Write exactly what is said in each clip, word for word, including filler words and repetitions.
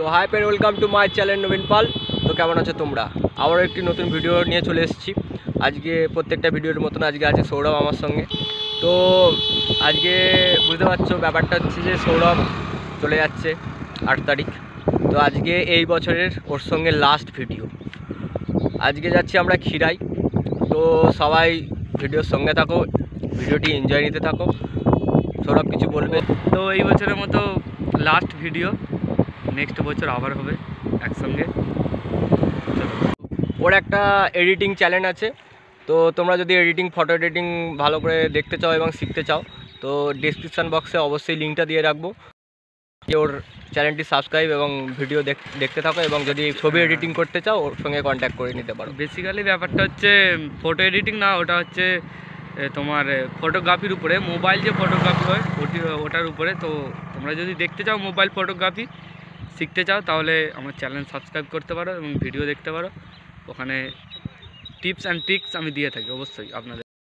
High friend, welcome to my channel Nabin Pal. তো কেমন আছো তোমরা? আবার একটি নতুন ভিডিও নিয়ে চলে এসেছি। আজকে প্রত্যেকটা ভিডিওর মতন আজকে আছে সৌরভ আমার সঙ্গে। তো আজকে বুঝতে পারছো ব্যাপারটা হচ্ছে যে সৌরভ চলে যাচ্ছে আট তারিখ। তো আজকে এই বছরের ওর সঙ্গে লাস্ট ভিডিও। আজকে যাচ্ছি আমরা খিরাই। তো সবাই ভিডিওর সঙ্গে থাকো, ভিডিওটি এনজয় নিতে থাকো। সৌরভ কিছু বলবে? তো এই বছরের মতো লাস্ট ভিডিও, নেক্সট বছর আবার হবে একসঙ্গে। ওর একটা এডিটিং চ্যানেল আছে, তো তোমরা যদি এডিটিং ফটো এডিটিং ভালো করে দেখতে চাও এবং শিখতে চাও তো ডেসক্রিপশান বক্সে অবশ্যই লিঙ্কটা দিয়ে রাখবো। ওর চ্যানেলটি সাবস্ক্রাইব এবং ভিডিও দেখতে থাকো, এবং যদি ছবি এডিটিং করতে চাও ওর সঙ্গে কন্ট্যাক্ট করে নিতে পারো। বেসিক্যালি ব্যাপারটা হচ্ছে ফটো এডিটিং না, ওটা হচ্ছে তোমার ফটোগ্রাফির উপরে, মোবাইল যে ফটোগ্রাফি হয় ওটি ওটার উপরে। তো তোমরা যদি দেখতে চাও মোবাইল ফটোগ্রাফি শিখতে চাও তাহলে আমার চ্যানেল সাবস্ক্রাইব করতে পারো এবং ভিডিও দেখতে পারো। ওখানে টিপস অ্যান্ড ট্রিক্স আমি দিয়ে থাকি অবশ্যই আপনাদের।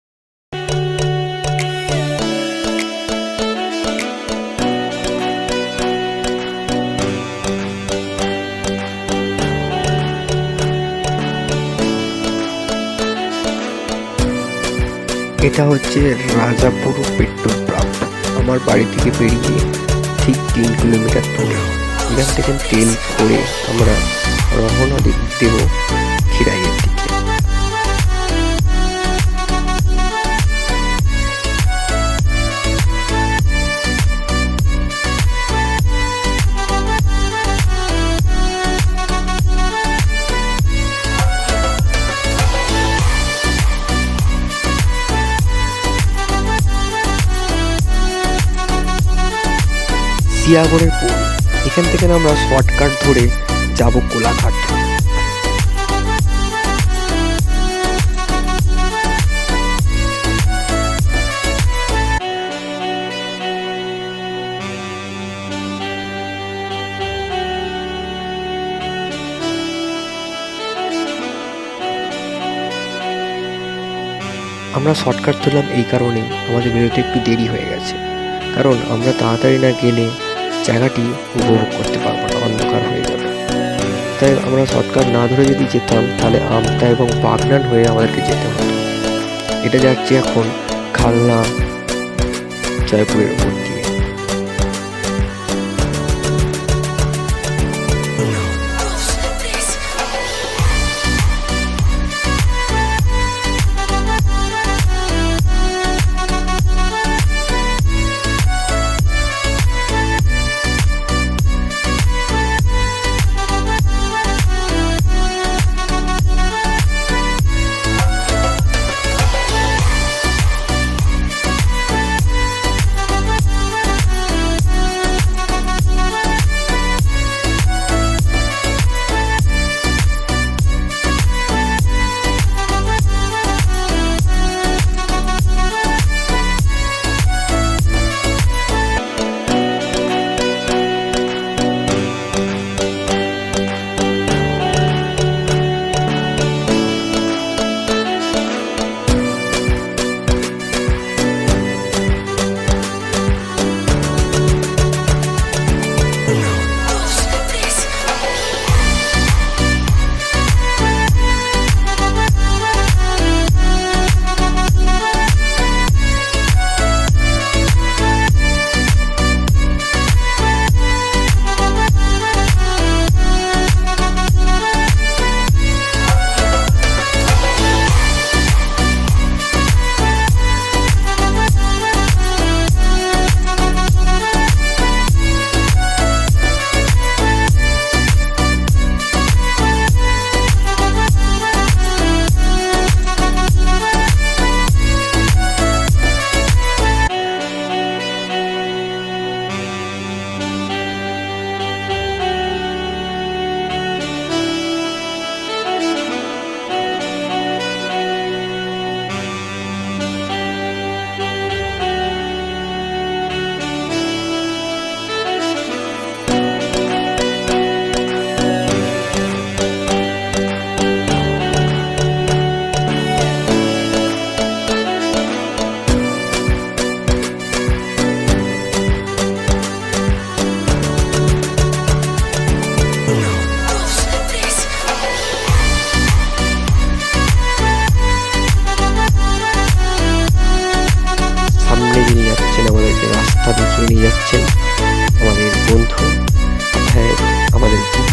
এটা হচ্ছে রাজাপুর পেট্রোল পাম্প। আমার বাড়ি থেকে বেরিয়ে ঠিক তিন কিলোমিটার দূরে। এখান থেকে তেল ভরে আমরা রওনা দেব খিরাইয়ের দিকে। সিয়াগরের পোল, এখান থেকে আমরা শর্টকাট ধরে যাব কোলাঘাট। আমরা শর্টকাট ধরলাম এই কারণেই, আমাদের বেরোতে একটু দেরি হয়ে গেছে, কারণ আমরা তাড়াতাড়ি না গেলে জায়গাটি উপভোগ করতে পারবো না, অন্ধকার হয়ে যাবে। তাই আমরা শর্টকাট না ধরে যদি যেতাম তাহলে আমতা এবং বাগনান হয়ে আমাদেরকে যেতে হতো। এটা যাচ্ছে এখন খালনা জয়পুরের উপর দিয়ে।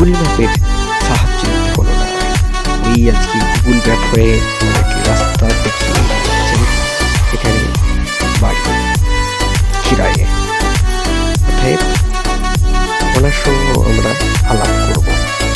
গুগল ম্যাপের সাহায্য নিতে হলো না। ওই আজকে গুগল ম্যাপ হয়ে আমাদেরকে রাস্তা দেখিয়ে দিয়েছেন এখানে বাড়ি খিরাইয়ে। অতএব ওনার সঙ্গেও আমরা আলাপ করব।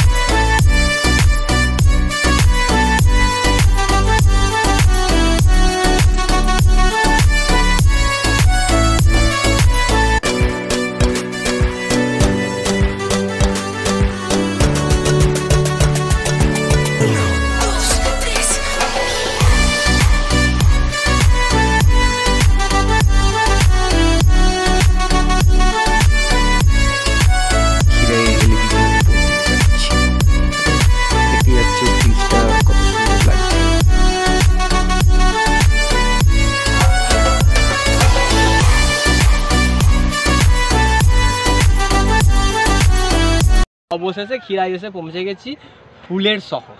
অবশেষে খিরাই এসে পৌঁছে গেছি ফুলের শহর।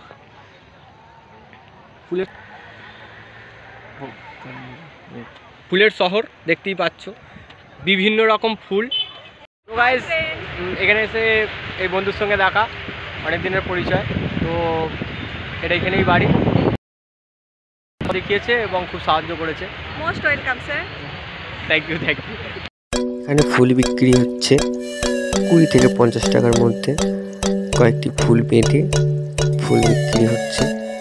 ফুলের ফুলের শহর দেখতেই পাচ্ছ, বিভিন্ন রকম ফুল। তো গাইস এখানে এসে এই বন্ধুর সঙ্গে দেখা, অনেক দিনের পরিচয়। তো এটা এখানেই বাড়ি, দেখিয়েছে এবং খুব সাহায্য করেছে। Most welcome sir. Thank you thank you. এখানে ফুল বিক্রি হচ্ছে কুড়ি থেকে পঞ্চাশ টাকার মধ্যে। কয়েকটি ফুল বেঁধে ফুল বিক্রি হচ্ছে।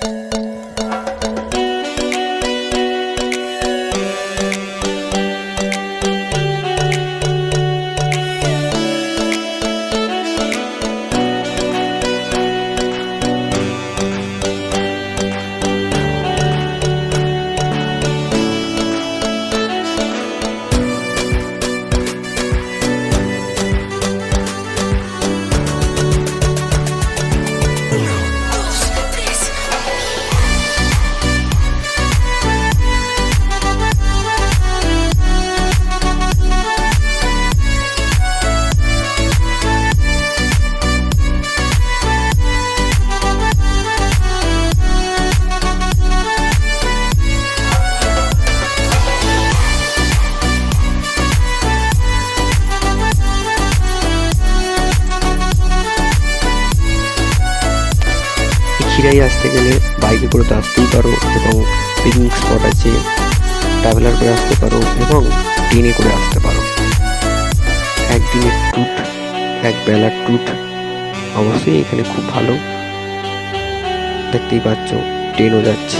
খিরাই আসতে গেলে বাইকে করে তো আসতেই পারো, এবং পিকনিক স্পট আছে, ট্রাভেলার করে আসতে পারো এবং ট্রেনে করে আসতে পারো। একদিনের ট্যুর, এক বেলার ট্যুর অবশ্যই এখানে খুব ভালো। দেখতেই পাচ্ছ ট্রেনও যাচ্ছে।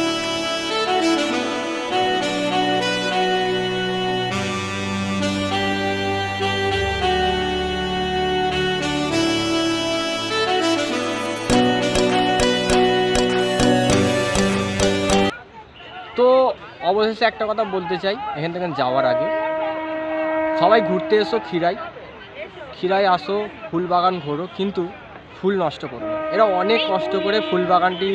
তো অবশেষে একটা কথা বলতে চাই, এখান থেকে যাওয়ার আগে সবাই ঘুরতে এসো খিরাই, খিরাই আসো, ফুল বাগান ঘোরো, কিন্তু ফুল নষ্ট করো না। এরা অনেক কষ্ট করে ফুল বাগানটি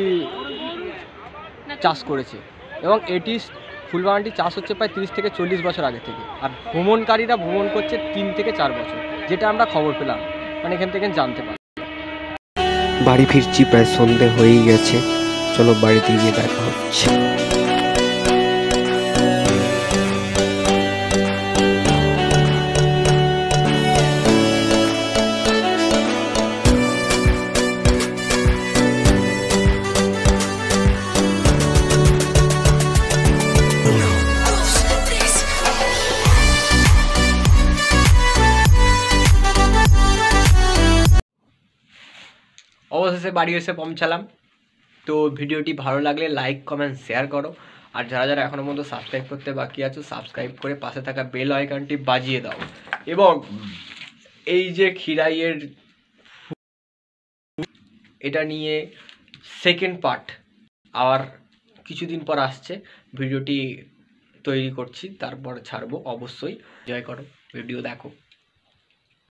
চাষ করেছে এবং এটি ফুল বাগানটি চাষ হচ্ছে প্রায় তিরিশ থেকে চল্লিশ বছর আগে থেকে। আর ভ্রমণকারীরা ভ্রমণ করছে তিন থেকে চার বছর, যেটা আমরা খবর পেলাম, মানে এখান থেকে জানতে পারি। বাড়ি ফিরছি, প্রায় সন্ধে হয়েই গেছে। চলো বাড়িতে গিয়ে দেখা হচ্ছে। অবশেষে বাড়ি এসে পৌঁছালাম। তো ভিডিওটি ভালো লাগলে লাইক কমেন্ট শেয়ার করো, আর যারা যারা এখনও পর্যন্ত সাবস্ক্রাইব করতে বাকি আছো সাবস্ক্রাইব করে পাশে থাকা বেল আইকনটি বাজিয়ে দাও। এবং এই যে খিরাইয়ের এটা নিয়ে সেকেন্ড পার্ট আর কিছুদিন পর আসছে, ভিডিওটি তৈরি করছি, তারপর ছাড়বো। অবশ্যই এনজয় করো, ভিডিও দেখো।